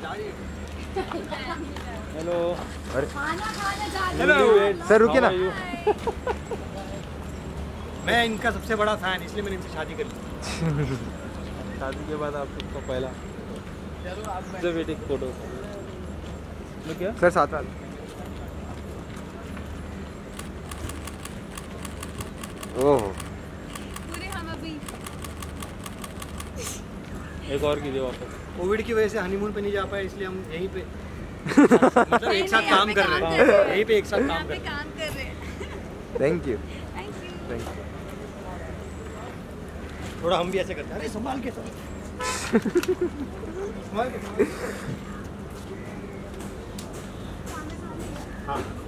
Hello. अरे hello sir रुकिए ना। मैं इनका सबसे बड़ा फैन, इसलिए मैंने इनसे शादी कर ली। शादी के बाद आप सबका पहला सबसे बेटे की फोटो क्या सर साथ में ओह पूरे हम अभी एक और कीजिए वापस। कोविड की वजह से हनीमून पे नहीं जा पाए, इसलिए हम यहीं पे मतलब एक साथ काम कर रहे हैं, यहीं पे एक साथ काम कर रहे हैं। काम कर रहे हैं। Thank you. Thank you. थोड़ा हम भी ऐसे करते हैं, अरे संभाल के संभाल के। हाँ